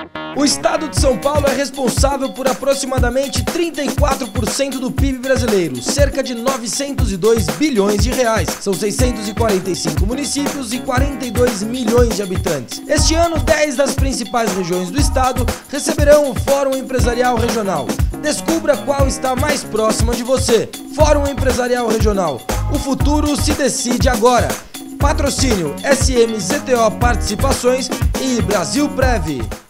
O estado de São Paulo é responsável por aproximadamente 34% do PIB brasileiro, cerca de 902 bilhões de reais. São 645 municípios e 42 milhões de habitantes. Este ano, 10 das principais regiões do estado receberão o Fórum Empresarial Regional. Descubra qual está mais próxima de você. Fórum Empresarial Regional. O futuro se decide agora. Patrocínio SMZTO Participações e Brasil Prev.